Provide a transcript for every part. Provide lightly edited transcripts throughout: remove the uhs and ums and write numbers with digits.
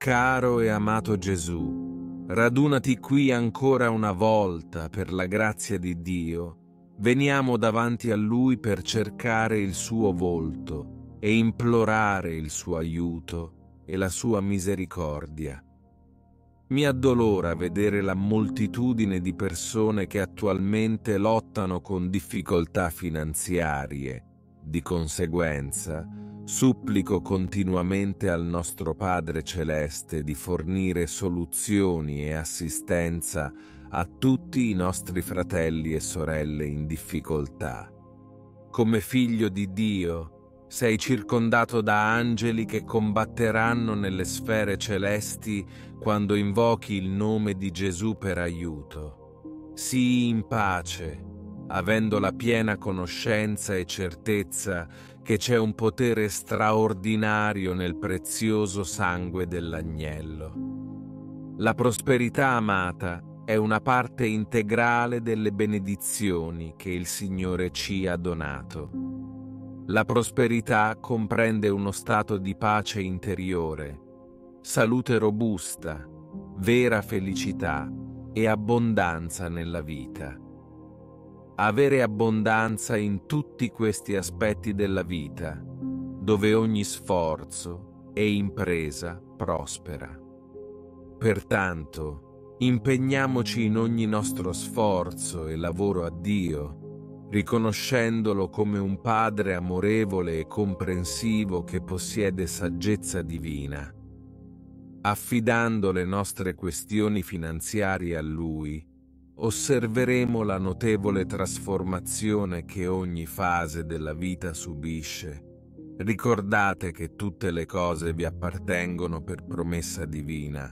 Caro e amato Gesù, radunati qui ancora una volta per la grazia di Dio. Veniamo davanti a Lui per cercare il suo volto e implorare il suo aiuto e la sua misericordia. Mi addolora vedere la moltitudine di persone che attualmente lottano con difficoltà finanziarie. Di conseguenza, supplico continuamente al nostro Padre Celeste di fornire soluzioni e assistenza a tutti i nostri fratelli e sorelle in difficoltà. Come figlio di Dio, sei circondato da angeli che combatteranno nelle sfere celesti quando invochi il nome di Gesù per aiuto. Sii in pace, avendo la piena conoscenza e certezza che c'è un potere straordinario nel prezioso sangue dell'agnello. La prosperità amata è una parte integrale delle benedizioni che il Signore ci ha donato. La prosperità comprende uno stato di pace interiore, salute robusta, vera felicità e abbondanza nella vita. Avere abbondanza in tutti questi aspetti della vita, dove ogni sforzo e impresa prospera. Pertanto, impegniamoci in ogni nostro sforzo e lavoro a Dio, riconoscendolo come un Padre amorevole e comprensivo che possiede saggezza divina. Affidando le nostre questioni finanziarie a Lui, osserveremo la notevole trasformazione che ogni fase della vita subisce. Ricordate che tutte le cose vi appartengono per promessa divina.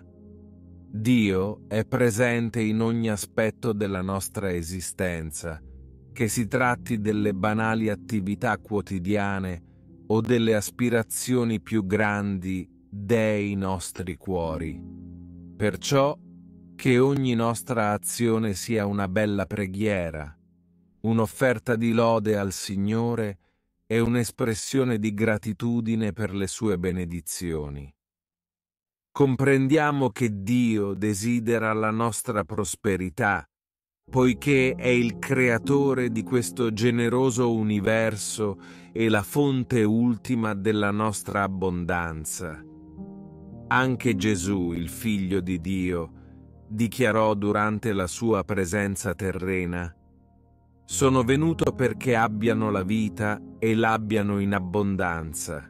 Dio è presente in ogni aspetto della nostra esistenza, che si tratti delle banali attività quotidiane o delle aspirazioni più grandi dei nostri cuori. Perciò che ogni nostra azione sia una bella preghiera, un'offerta di lode al Signore e un'espressione di gratitudine per le sue benedizioni. Comprendiamo che Dio desidera la nostra prosperità, poiché è il creatore di questo generoso universo e la fonte ultima della nostra abbondanza. Anche Gesù, il Figlio di Dio, dichiarò durante la sua presenza terrena: «Sono venuto perché abbiano la vita e l'abbiano in abbondanza».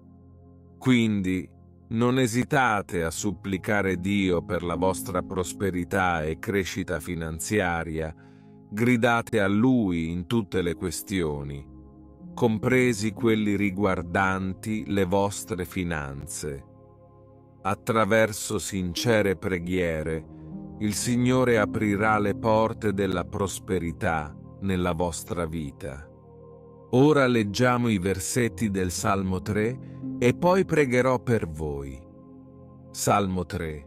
Quindi, non esitate a supplicare Dio per la vostra prosperità e crescita finanziaria, gridate a Lui in tutte le questioni, compresi quelli riguardanti le vostre finanze. Attraverso sincere preghiere, il Signore aprirà le porte della prosperità nella vostra vita. Ora leggiamo i versetti del Salmo 3 e poi pregherò per voi. Salmo 3.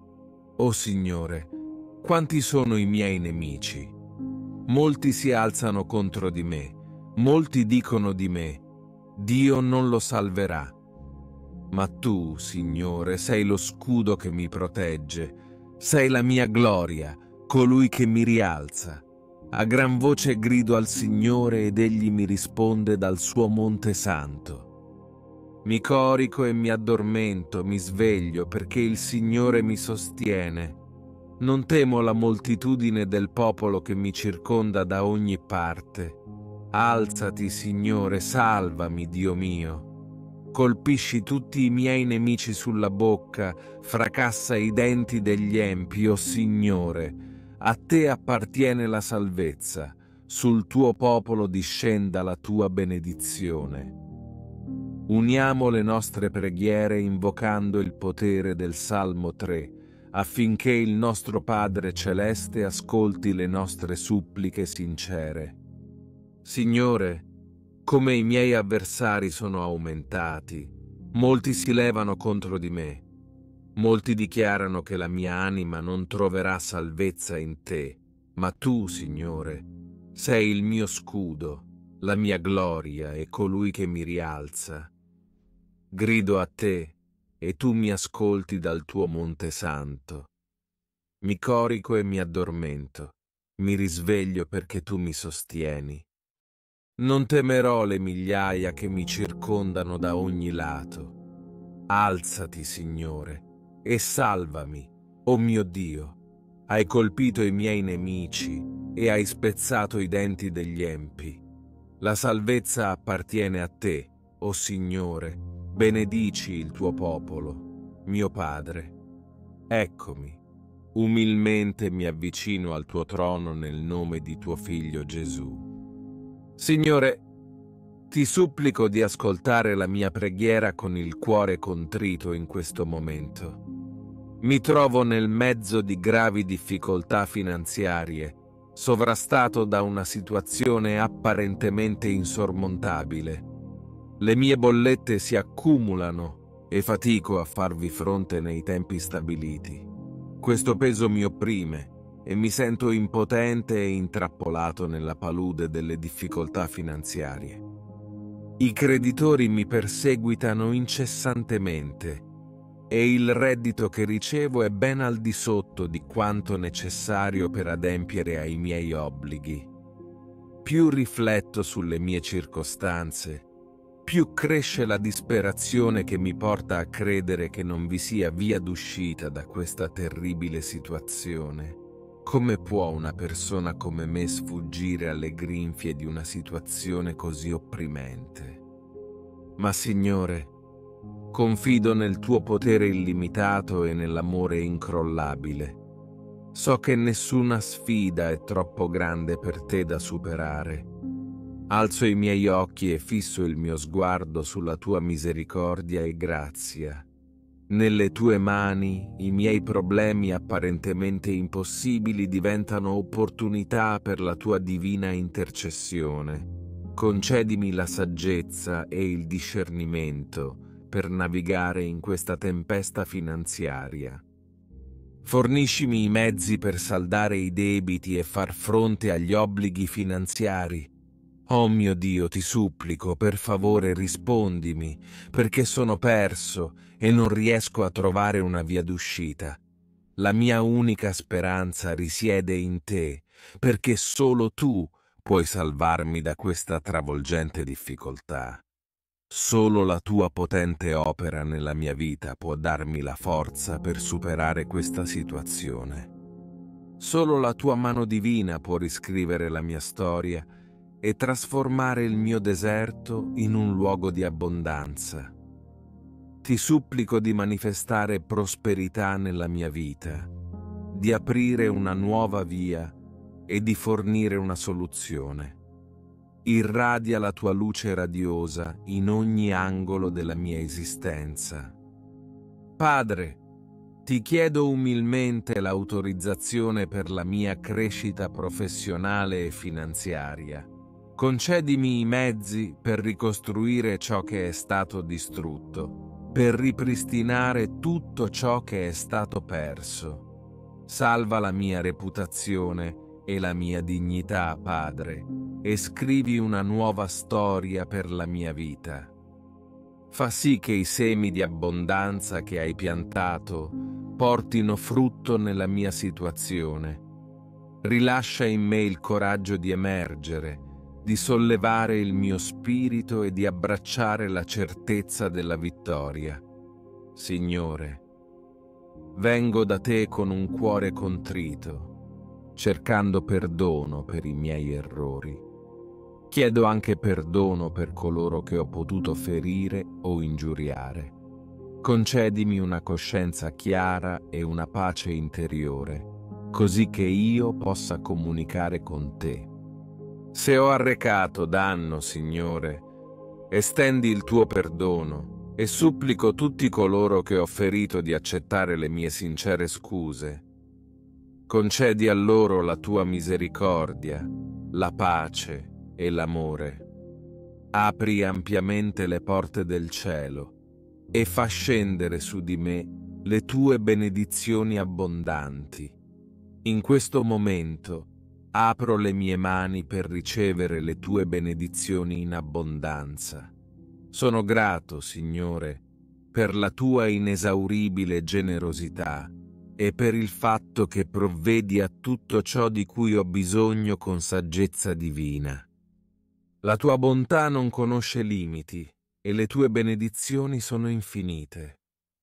O Signore, quanti sono i miei nemici? Molti si alzano contro di me, molti dicono di me: Dio non lo salverà. Ma tu, Signore, sei lo scudo che mi protegge, sei la mia gloria, colui che mi rialza. A gran voce grido al Signore ed Egli mi risponde dal suo monte santo. Mi corico e mi addormento, mi sveglio perché il Signore mi sostiene. Non temo la moltitudine del popolo che mi circonda da ogni parte. Alzati, Signore, salvami, Dio mio. Colpisci tutti i miei nemici sulla bocca, fracassa i denti degli empi, o Signore. A te appartiene la salvezza, sul tuo popolo discenda la tua benedizione. Uniamo le nostre preghiere invocando il potere del Salmo 3, affinché il nostro Padre Celeste ascolti le nostre suppliche sincere. Signore, come i miei avversari sono aumentati, molti si levano contro di me. Molti dichiarano che la mia anima non troverà salvezza in te, ma tu, Signore, sei il mio scudo, la mia gloria e colui che mi rialza. Grido a te e tu mi ascolti dal tuo Monte Santo. Mi corico e mi addormento, mi risveglio perché tu mi sostieni. Non temerò le migliaia che mi circondano da ogni lato. Alzati, Signore, e salvami, o mio Dio. Hai colpito i miei nemici e hai spezzato i denti degli empi. La salvezza appartiene a te, o Signore, benedici il tuo popolo, mio Padre. Eccomi, umilmente mi avvicino al tuo trono nel nome di tuo Figlio Gesù. Signore, ti supplico di ascoltare la mia preghiera con il cuore contrito in questo momento. Mi trovo nel mezzo di gravi difficoltà finanziarie, sovrastato da una situazione apparentemente insormontabile. Le mie bollette si accumulano e fatico a farvi fronte nei tempi stabiliti. Questo peso mi opprime e mi sento impotente e intrappolato nella palude delle difficoltà finanziarie. I creditori mi perseguitano incessantemente e il reddito che ricevo è ben al di sotto di quanto necessario per adempiere ai miei obblighi. Più rifletto sulle mie circostanze, più cresce la disperazione che mi porta a credere che non vi sia via d'uscita da questa terribile situazione. Come può una persona come me sfuggire alle grinfie di una situazione così opprimente? Ma Signore, confido nel tuo potere illimitato e nell'amore incrollabile. So che nessuna sfida è troppo grande per te da superare. Alzo i miei occhi e fisso il mio sguardo sulla tua misericordia e grazia. Nelle tue mani i miei problemi apparentemente impossibili diventano opportunità per la tua divina intercessione. Concedimi la saggezza e il discernimento per navigare in questa tempesta finanziaria. Forniscimi i mezzi per saldare i debiti e far fronte agli obblighi finanziari. Oh mio Dio, ti supplico, per favore rispondimi, perché sono perso e non riesco a trovare una via d'uscita. La mia unica speranza risiede in te, perché solo tu puoi salvarmi da questa travolgente difficoltà. Solo la tua potente opera nella mia vita può darmi la forza per superare questa situazione. Solo la tua mano divina può riscrivere la mia storia e trasformare il mio deserto in un luogo di abbondanza. Ti supplico di manifestare prosperità nella mia vita, di aprire una nuova via e di fornire una soluzione. Irradia la tua luce radiosa in ogni angolo della mia esistenza. Padre, ti chiedo umilmente l'autorizzazione per la mia crescita professionale e finanziaria. Concedimi i mezzi per ricostruire ciò che è stato distrutto, per ripristinare tutto ciò che è stato perso. Salva la mia reputazione e la mia dignità, Padre, e scrivi una nuova storia per la mia vita. Fa sì che i semi di abbondanza che hai piantato portino frutto nella mia situazione. Rilascia in me il coraggio di emergere, di sollevare il mio spirito e di abbracciare la certezza della vittoria. Signore, vengo da te con un cuore contrito, cercando perdono per i miei errori. Chiedo anche perdono per coloro che ho potuto ferire o ingiuriare. Concedimi una coscienza chiara e una pace interiore, così che io possa comunicare con te. Se ho arrecato danno, Signore, estendi il tuo perdono e supplico tutti coloro che ho ferito di accettare le mie sincere scuse. Concedi a loro la tua misericordia, la pace e l'amore. Apri ampiamente le porte del cielo e fa scendere su di me le tue benedizioni abbondanti. In questo momento apro le mie mani per ricevere le tue benedizioni in abbondanza. Sono grato, Signore, per la tua inesauribile generosità e per il fatto che provvedi a tutto ciò di cui ho bisogno con saggezza divina. La tua bontà non conosce limiti e le tue benedizioni sono infinite.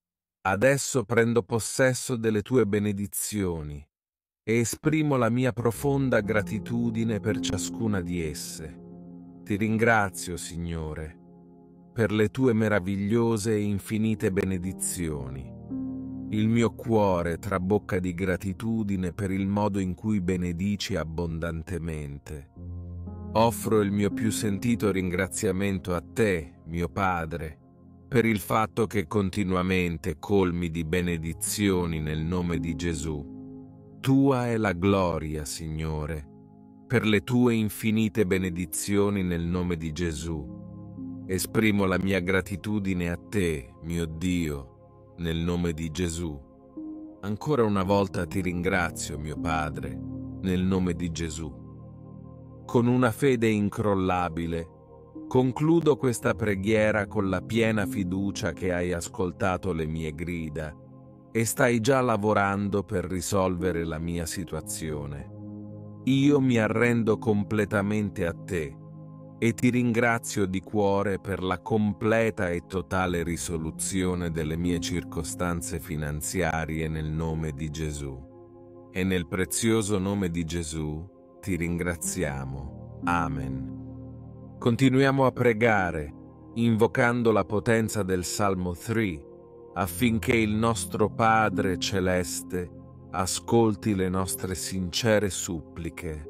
Adesso prendo possesso delle tue benedizioni e esprimo la mia profonda gratitudine per ciascuna di esse. Ti ringrazio, Signore, per le tue meravigliose e infinite benedizioni. Il mio cuore trabocca di gratitudine per il modo in cui benedici abbondantemente. Offro il mio più sentito ringraziamento a te, mio Padre, per il fatto che continuamente colmi di benedizioni nel nome di Gesù. Tua è la gloria, Signore, per le tue infinite benedizioni nel nome di Gesù. Esprimo la mia gratitudine a te, mio Dio, nel nome di Gesù. Ancora una volta ti ringrazio, mio Padre, nel nome di Gesù. Con una fede incrollabile, concludo questa preghiera con la piena fiducia che hai ascoltato le mie grida e stai già lavorando per risolvere la mia situazione. Io mi arrendo completamente a te e ti ringrazio di cuore per la completa e totale risoluzione delle mie circostanze finanziarie nel nome di Gesù. E nel prezioso nome di Gesù ti ringraziamo. Amen. Continuiamo a pregare, invocando la potenza del Salmo 3, affinché il nostro Padre Celeste ascolti le nostre sincere suppliche.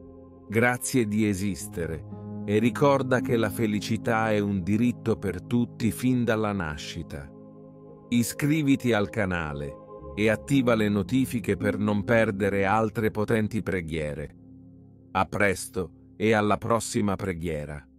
Grazie di esistere e ricorda che la felicità è un diritto per tutti fin dalla nascita. Iscriviti al canale e attiva le notifiche per non perdere altre potenti preghiere. A presto e alla prossima preghiera.